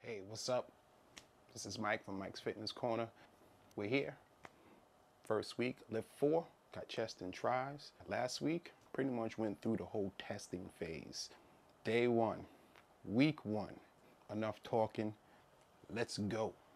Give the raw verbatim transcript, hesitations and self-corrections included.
Hey, what's up? This is Mike from Mike's Fitness Corner. We're here. First week, lift four, got chest and tris. Last week, pretty much went through the whole testing phase. Day one, week one, enough talking, let's go.